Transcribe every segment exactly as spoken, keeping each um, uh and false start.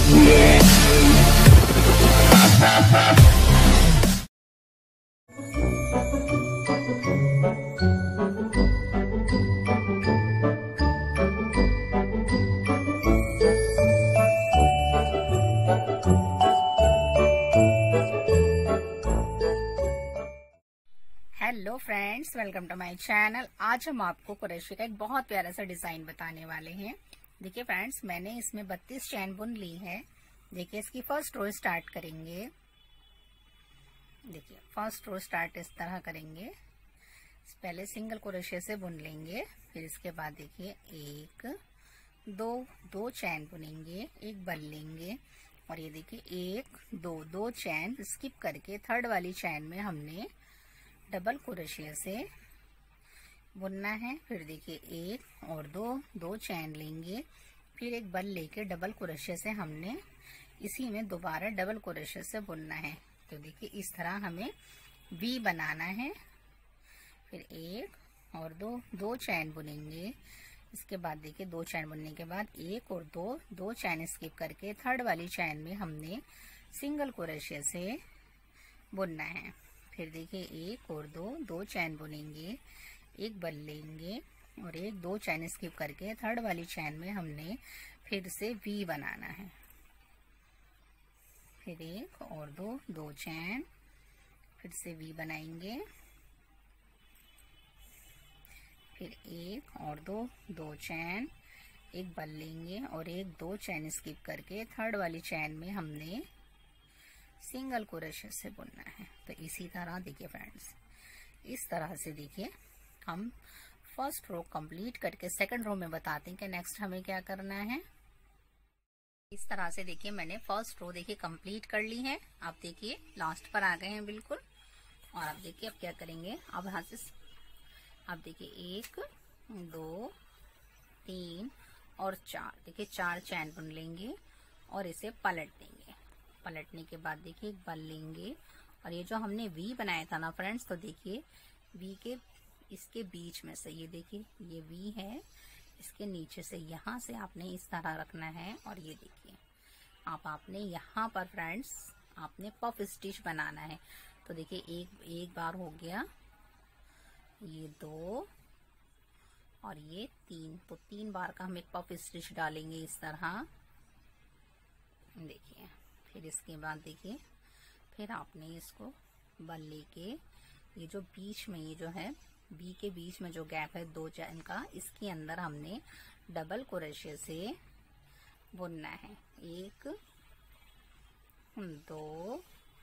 Hello friends, welcome to my channel. आज हम आपको क्रोशे का एक बहुत प्यारा सा डिजाइन बताने वाले हैं। देखिए फ्रेंड्स, मैंने इसमें बत्तीस चैन बुन ली है। देखिए इसकी फर्स्ट रो स्टार्ट करेंगे। देखिए फर्स्ट रो स्टार्ट इस तरह करेंगे। पहले सिंगल क्रोशे से बुन लेंगे, फिर इसके बाद देखिए एक दो दो चैन बुनेंगे, एक बल लेंगे और ये देखिए एक दो दो चैन स्किप करके थर्ड वाली चैन में हमने डबल क्रोशे से बुनना है। फिर देखिए एक और दो दो चैन लेंगे, फिर एक बल लेके डबल क्रोशे से हमने इसी में दोबारा डबल क्रोशे से बुनना है। तो देखिए इस तरह हमें वी बनाना है। फिर एक और दो दो चैन बुनेंगे। इसके बाद देखिए दो चैन बुनने के बाद एक और दो दो चैन स्किप करके थर्ड वाली चैन में हमने सिंगल क्रोशे से बुनना है। फिर देखिए एक और दो दो चैन बुनेंगे, एक बल लेंगे और एक दो चैन स्किप करके थर्ड वाली चैन में हमने फिर से वी बनाना है। फिर एक और दो दो चैन, फिर से वी बनाएंगे। फिर एक और दो दो चैन, एक बल लेंगे और एक दो चैन स्किप करके थर्ड वाली चैन में हमने सिंगल क्रोशे से बुनना है। तो इसी तरह देखिए फ्रेंड्स, इस तरह से देखिए हम फर्स्ट रो कंप्लीट करके सेकंड रो में बताते हैं कि नेक्स्ट हमें क्या करना है। इस तरह से देखिए मैंने फर्स्ट रो देखिए कंप्लीट कर ली है। अब देखिए लास्ट पर आ गए हैं बिल्कुल। और अब देखिए अब क्या करेंगे, अब यहाँ से अब देखिए एक दो तीन और चार, देखिए चार चैन बुन लेंगे और इसे पलट देंगे। पलटने के बाद देखिए एक बल लेंगे और ये जो हमने वी बनाया था ना फ्रेंड्स, तो देखिए वी के इसके बीच में से ये देखिए ये वी है, इसके नीचे से यहाँ से आपने इस तरह रखना है। और ये देखिए आप आपने यहाँ पर फ्रेंड्स आपने पफ स्टिच बनाना है। तो देखिए एक एक बार हो गया, ये दो और ये तीन, तो तीन बार का हम एक पफ स्टिच डालेंगे इस तरह। देखिए फिर इसके बाद देखिए फिर आपने इसको बल लेके ये जो बीच में ये जो है बी के बीच में जो गैप है दो चैन का, इसके अंदर हमने डबल क्रोशे से बुनना है। एक दो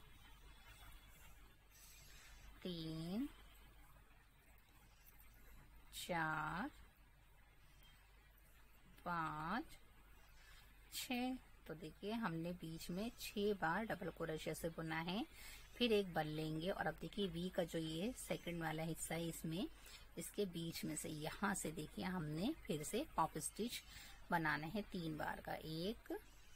तीन चार पाँच छः, तो देखिए हमने बीच में छह बार डबल क्रोशे से बुना है। फिर एक बल लेंगे और अब देखिए वी का जो ये सेकंड वाला हिस्सा है, इसमें इसके बीच में से यहाँ से देखिए हमने फिर से पॉप स्टिच बनाना है तीन बार का। एक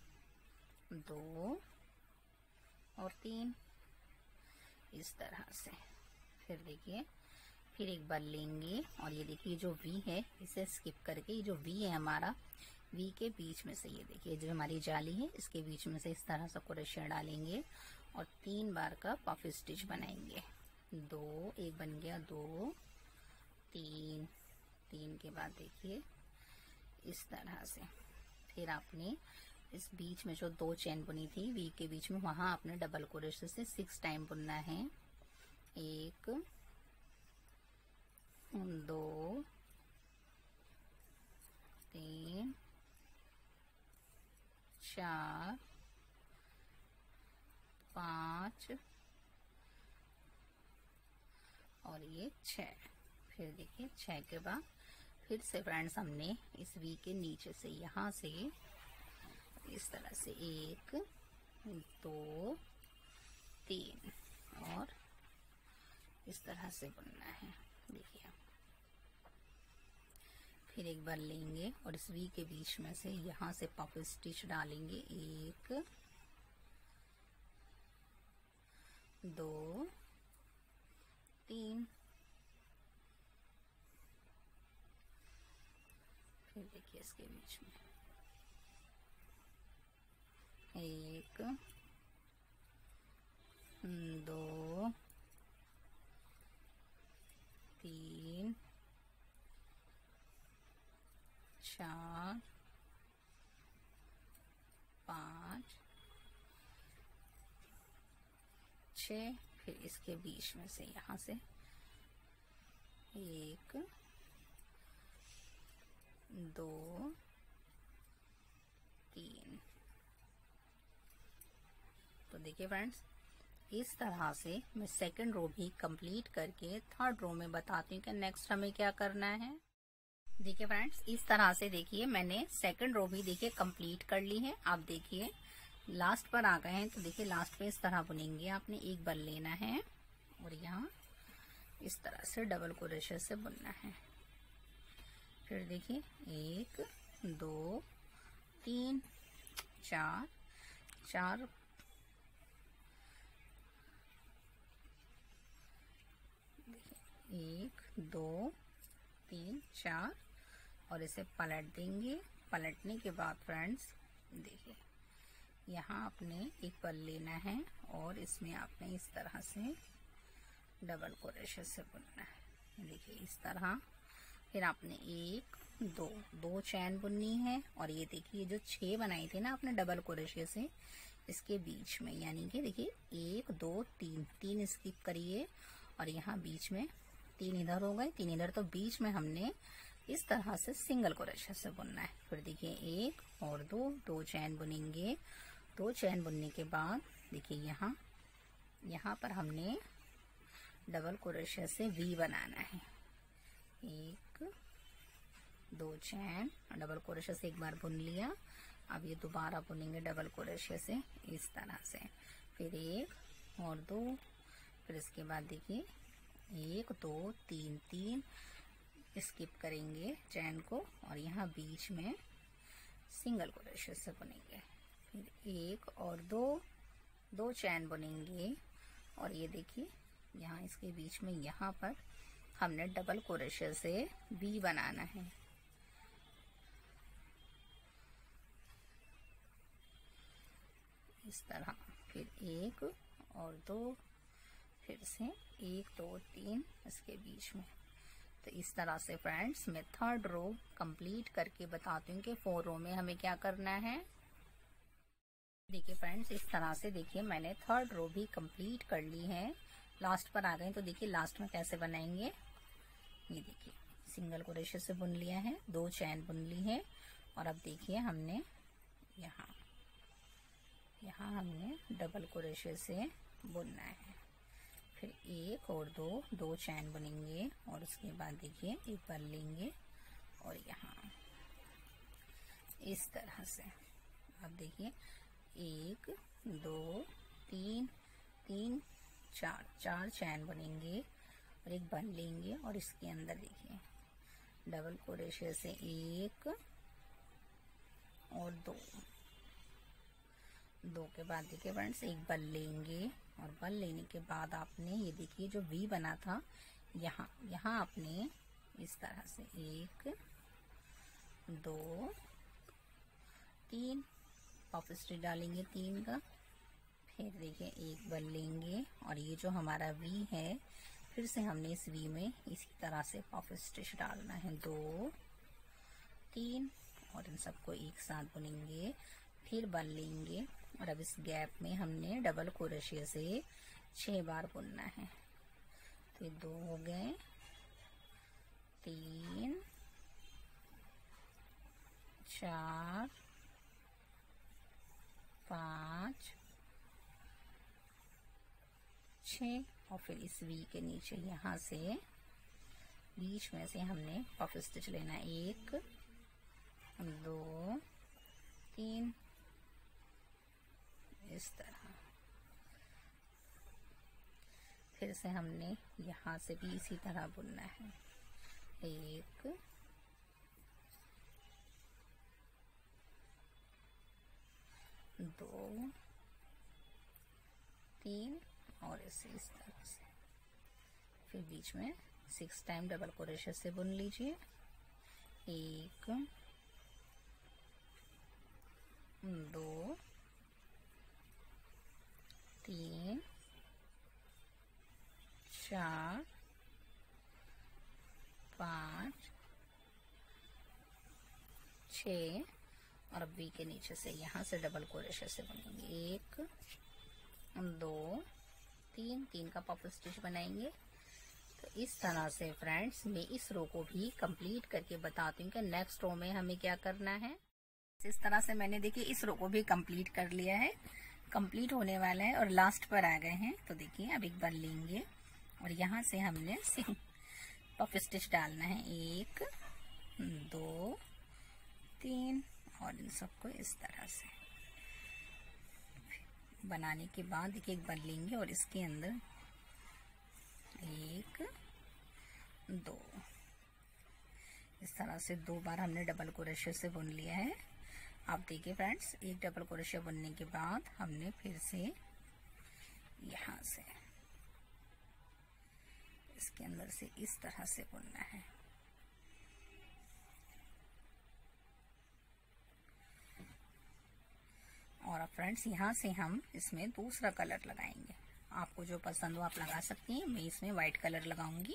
दो और तीन, इस तरह से। फिर देखिए फिर एक बल लेंगे और ये देखिए जो वी है इसे स्किप करके ये जो वी है हमारा, वी के बीच में से ये देखिए जो हमारी जाली है इसके बीच में से इस तरह से क्रोशे डालेंगे और तीन बार का पफ स्टिच बनाएंगे। दो, एक बन गया, दो तीन, तीन के बाद देखिए इस तरह से। फिर आपने इस बीच में जो दो चैन बुनी थी वी के बीच में, वहां आपने डबल क्रोशे से सिक्स टाइम बुनना है। एक दो तीन चार पाँच और ये छः। फिर देखिए छः के बाद फिर से फ्रेंड्स हमने इस वी के नीचे से यहाँ से इस तरह से एक दो तीन और इस तरह से बुनना है। देखिए फिर एक बार लेंगे और इस वी के बीच में से यहाँ से पफ स्टिच डालेंगे। एक दो तीन, फिर देखिए इसके बीच में चार, पाँच, छः, फिर इसके बीच में से यहाँ से एक, दो, तीन। तो देखिए फ्रेंड्स, इस तरह से मैं सेकंड रो भी कंप्लीट करके थर्ड रो में बताती हूँ कि नेक्स्ट हमें क्या करना है। देखिए फ्रेंड्स, इस तरह से देखिए मैंने सेकंड रो भी देखिए कंप्लीट कर ली है। आप देखिए लास्ट पर आ गए हैं, तो देखिए लास्ट पे इस तरह बुनेंगे। आपने एक बल लेना है और यहाँ इस तरह से डबल क्रोशे से बुनना है। फिर देखिए एक, दो, तीन, चार, चार, एक, दो, तीन, चार, और इसे पलट देंगे। पलटने के बाद फ्रेंड्स देखिए यहाँ आपने एक बल लेना है और इसमें आपने इस तरह से डबल क्रोशे से बुनना है। देखिए इस तरह। फिर आपने एक, दो, दो चैन बुननी है। और ये देखिए जो छह बनाई थी ना आपने डबल क्रोशे से, इसके बीच में यानी कि देखिए एक, दो, तीन, तीन स्किप करिए और यहाँ बीच में तीन इधर हो गए, तीन इधर, तो बीच में हमने इस तरह से सिंगल क्रोशे से बुनना है। फिर देखिए एक और दो, दो चैन बुनेंगे। दो चैन बुनने के बाद देखिए यहाँ यहाँ पर हमने डबल क्रोशे से वी बनाना है। एक, दो चैन, डबल क्रोशे से एक बार बुन लिया। अब ये दोबारा बुनेंगे डबल क्रोशे से इस तरह से। फिर एक और दो, फिर इसके बाद देखिए एक, दो, तीन, तीन स्किप करेंगे चैन को और यहाँ बीच में सिंगल क्रोशे से बुनेंगे। फिर एक और दो, दो चैन बुनेंगे और ये देखिए यहाँ इसके बीच में यहाँ पर हमने डबल क्रोशे से वी बनाना है। इस तरह। फिर एक और दो, फिर से एक, दो, तीन इसके बीच में। तो इस तरह से फ्रेंड्स मैं थर्ड रो कंप्लीट करके बताती हूँ कि फोर रो में हमें क्या करना है। देखिए फ्रेंड्स, इस तरह से देखिए मैंने थर्ड रो भी कंप्लीट कर ली है। लास्ट पर आ गए, तो देखिए लास्ट में कैसे बनाएंगे। ये देखिए सिंगल क्रोशे से बुन लिया है, दो चैन बुन ली है और अब देखिए हमने यहाँ यहाँ हमने डबल क्रोशे से बुनना है। फिर एक और दो, दो चैन बुनेंगे और उसके बाद देखिए एक बार लेंगे और यहाँ इस तरह से। अब देखिए एक, दो, तीन, तीन, चार, चार चैन बुनेंगे और एक बन लेंगे और इसके अंदर देखिए डबल क्रोशे से एक और दो, दो के बाद देखिए फ्रेंड्स एक बल लेंगे और बल लेने के बाद आपने ये देखिए जो वी बना था यहाँ यहाँ आपने इस तरह से एक, दो, तीन पफ स्टिच डालेंगे तीन का। फिर देखिए एक बल लेंगे और ये जो हमारा वी है फिर से हमने इस वी में इसी तरह से पफ स्टिच डालना है। दो, तीन और इन सबको एक साथ बुनेंगे। फिर बल लेंगे और अब इस गैप में हमने डबल क्रोशे से छह बार बुनना है। तो ये दो हो गए, तीन, चार, पाँच, छः और फिर इस वी के नीचे यहाँ से बीच में से हमने पफ स्टिच लेना। एक, दो, तीन, इस तरह। फिर से हमने यहाँ से भी इसी तरह बुनना है। एक, दो, तीन और इसे इस तरह से। फिर बीच में सिक्स टाइम डबल क्रोशे से बुन लीजिए। एक, दो, तीन, चार, पाँच, छः, और अब वी के नीचे से यहाँ से डबल क्रोशे से बुनेंगे। एक, दो, तीन, तीन का पफ स्टिच बनाएंगे। तो इस तरह से फ्रेंड्स मैं इस रो को भी कंप्लीट करके बताती हूँ कि नेक्स्ट रो में हमें क्या करना है। इस तरह से मैंने देखिए इस रो को भी कंप्लीट कर लिया है, कंप्लीट होने वाला है और लास्ट पर आ गए हैं। तो देखिए अब एक बार लेंगे और यहाँ से हमने पफ स्टिच डालना है। एक, दो, तीन, और इन सबको इस तरह से बनाने के बाद देखिए एक बार लेंगे और इसके अंदर एक, दो, इस तरह से दो बार हमने डबल क्रोशे से बुन लिया है। आप देखिए फ्रेंड्स, एक डबल क्रोशे बुनने के बाद हमने फिर से यहाँ से इसके अंदर से इस तरह से बुनना है। और अब फ्रेंड्स यहाँ से हम इसमें दूसरा कलर लगाएंगे। आपको जो पसंद हो आप लगा सकती हैं। मैं इसमें व्हाइट कलर लगाऊंगी।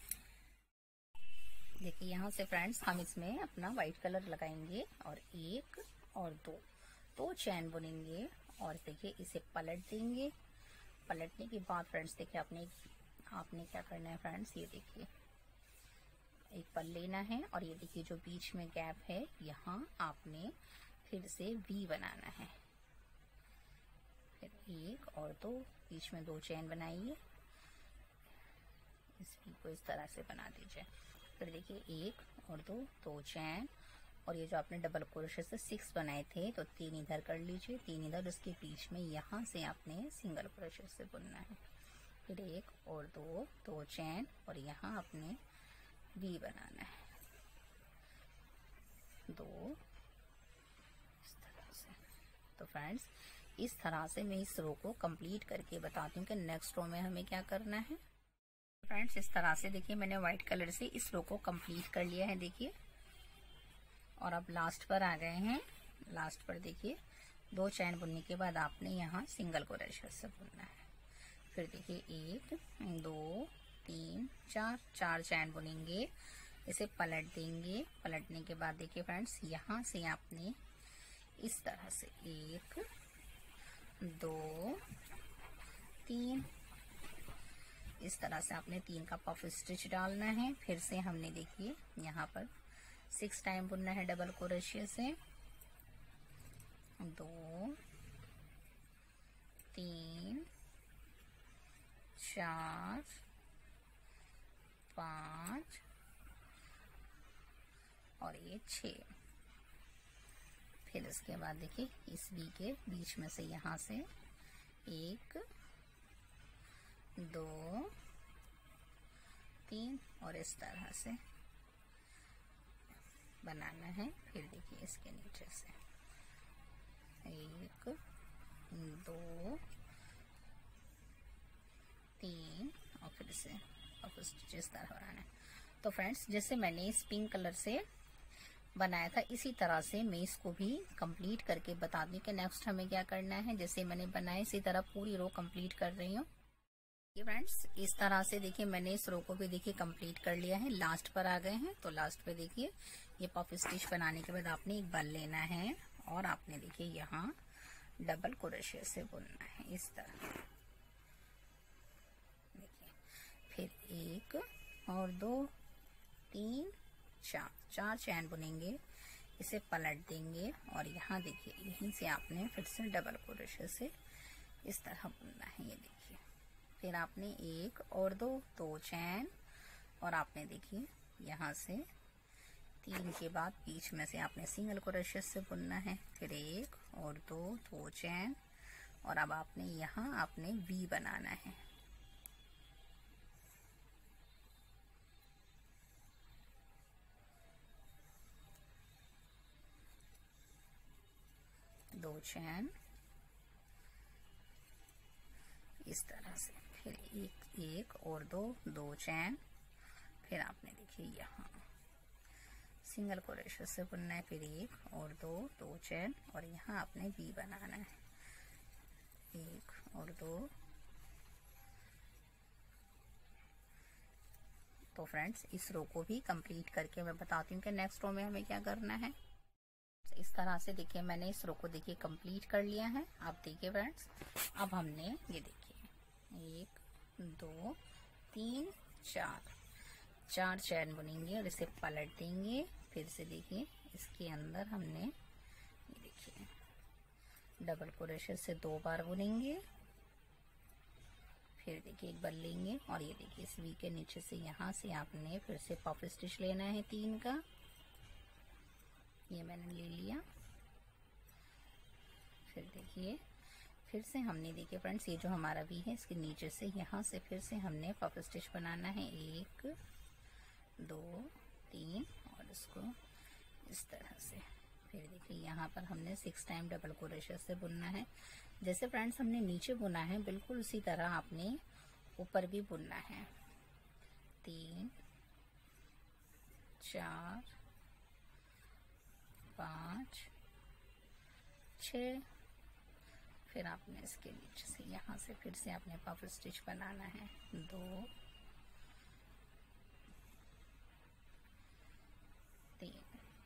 देखिए यहाँ से फ्रेंड्स हम इसमें अपना व्हाइट कलर लगाएंगे और एक और दो दो चैन बुनेंगे और देखिए इसे पलट देंगे। पलटने के बाद फ्रेंड्स देखिए आपने आपने क्या करना है फ्रेंड्स, ये देखिए एक पल लेना है और ये देखिए जो बीच में गैप है यहाँ आपने फिर से वी बनाना है। फिर एक और दो, बीच में दो चैन बनाइए, इस वी को इस तरह से बना दीजिए। फिर देखिए एक और दो, दो चैन, और ये जो आपने डबल क्रोशे से सिक्स बनाए थे तो तीन इधर कर लीजिए, तीन इधर, उसके बीच में यहाँ से आपने सिंगल क्रोशे से बुनना है। फिर एक और दो, दो चैन, और यहाँ आपने वी बनाना है। दो, इस तरह से। तो फ्रेंड्स इस तरह से मैं इस रो को कंप्लीट करके बताती हूँ कि नेक्स्ट रो में हमें क्या करना है। फ्रेंड्स इस तरह से देखिए मैंने व्हाइट कलर से इस रो को कंप्लीट कर लिया है देखिए, और अब लास्ट पर आ गए हैं। लास्ट पर देखिए दो चैन बुनने के बाद आपने यहाँ सिंगल क्रोशे से बुनना है। फिर देखिए एक, दो, तीन, चार, चार चैन बुनेंगे, इसे पलट देंगे। पलटने के बाद देखिए फ्रेंड्स यहाँ से आपने इस तरह से एक, दो, तीन, इस तरह से आपने तीन का पफ स्टिच डालना है। फिर से हमने देखिए यहाँ पर सिक्स टाइम बुनना है डबल क्रोशे से। दो, तीन, चार, पाँच और ये छः। फिर इसके बाद देखिए इस वी के बीच में से यहाँ से एक, दो, तीन और इस तरह से बनाना है। फिर देखिए इसके नीचे से एक, दो, तीन और फिर से और इस तरह बनाना है। तो फ्रेंड्स जैसे मैंने इस पिंक कलर से बनाया था इसी तरह से मैं इसको भी कंप्लीट करके बता दूं कि नेक्स्ट हमें क्या करना है। जैसे मैंने बनाया इसी तरह पूरी रो कंप्लीट कर रही हूँ। ये फ्रेंड्स इस तरह से देखिए मैंने इस रो को भी देखिए कंप्लीट कर लिया है। लास्ट पर आ गए हैं। तो लास्ट पे देखिए ये पफ स्टिच बनाने के बाद आपने एक बार लेना है और आपने देखिए यहाँ डबल क्रोशे से बुनना है इस तरह। देखिए फिर एक और दो, तीन, चार, चार चैन बुनेंगे, इसे पलट देंगे और यहाँ देखिए यहीं से आपने फिर से डबल क्रोशे से इस तरह बुनना है। ये देखिए फिर आपने एक और दो, दो चैन, और आपने देखिए यहाँ से तीन के बाद बीच में से आपने सिंगल क्रोशे से बुनना है। फिर एक और दो, दो चैन, और अब आपने यहाँ आपने वी बनाना है। दो चैन इस तरह से, फिर एक एक और दो, दो चैन, फिर आपने देखिए यहाँ सिंगल क्रोशे से बुनना है। फिर एक और दो, दो चैन, और यहाँ आपने वी बनाना है। एक और दो। तो फ्रेंड्स इस रो को भी कंप्लीट करके मैं बताती हूँ कि नेक्स्ट रो में हमें क्या करना है। तरह से देखिए मैंने इस रो को देखिए कंप्लीट कर लिया है। आप देखिए फ्रेंड्स, अब हमने ये देखिए एक दो तीन चार चार चैन बुनेंगे और इसे पलट देंगे। फिर से देखिए इसके अंदर हमने ये देखिए डबल क्रोशे से दो बार बुनेंगे। फिर देखिए एक बार लेंगे और ये देखिए इस वी के नीचे से यहाँ से आपने फिर से पफ स्टिच लेना है तीन का। ये मैंने ले लिया। फिर देखिए फिर से हमने देखिए फ्रेंड्स ये जो हमारा वी है इसके नीचे से यहाँ से फिर से हमने पफ स्टिच बनाना है। एक दो तीन और इसको इस तरह से। फिर देखिए यहाँ पर हमने सिक्स टाइम डबल क्रोशे से बुनना है। जैसे फ्रेंड्स हमने नीचे बुना है बिल्कुल उसी तरह आपने ऊपर भी बुनना है। तीन चार पाँच छ। फिर आपने इसके नीचे से यहाँ से फिर से आपने पफ स्टिच बनाना है। दो तीन।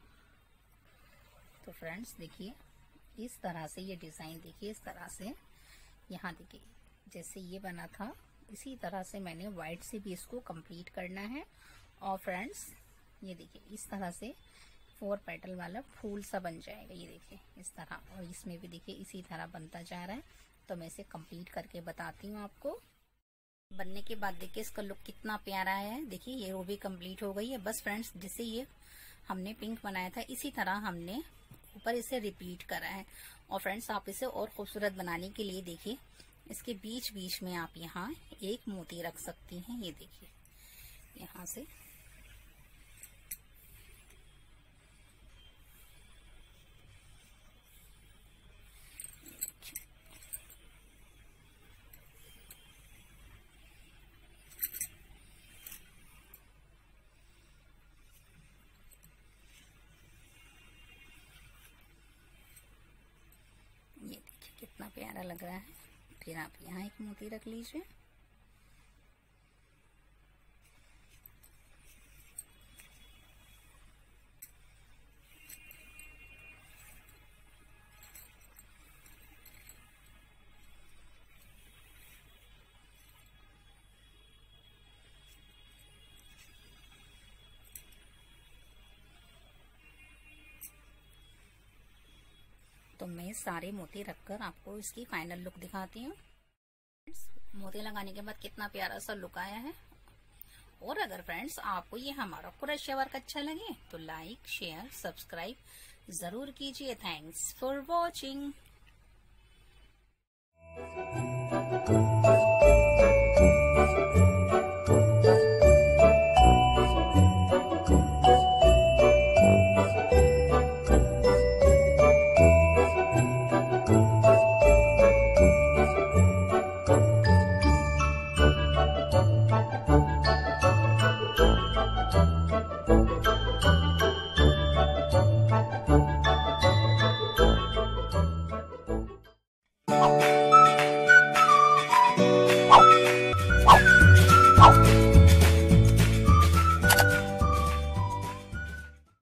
तो फ्रेंड्स देखिए इस तरह से ये डिजाइन देखिए इस तरह से यहाँ देखिए जैसे ये बना था इसी तरह से मैंने व्हाइट से भी इसको कंप्लीट करना है। और फ्रेंड्स ये देखिए इस तरह से फोर पेटल वाला फूल सा बन जाएगा। ये देखिए इस तरह, और इसमें भी देखिए इसी तरह बनता जा रहा है। तो मैं इसे कंप्लीट करके बताती हूँ आपको। बनने के बाद देखिए इसका लुक कितना प्यारा है। देखिए ये रो भी कंप्लीट हो गई है। बस फ्रेंड्स जैसे ये हमने पिंक बनाया था इसी तरह हमने ऊपर इसे रिपीट करा है। और फ्रेंड्स आप इसे और खूबसूरत बनाने के लिए देखिए इसके बीच बीच में आप यहाँ एक मोती रख सकती हैं। ये देखिए यहाँ से कितना प्यारा लग रहा है। फिर आप यहाँ एक मोती रख लीजिए। तो मैं सारे मोती रखकर आपको इसकी फाइनल लुक दिखाती हूँ। मोती लगाने के बाद कितना प्यारा सा लुक आया है। और अगर फ्रेंड्स आपको ये हमारा क्रोशे वर्क अच्छा लगे तो लाइक शेयर सब्सक्राइब जरूर कीजिए। Thanks for watching.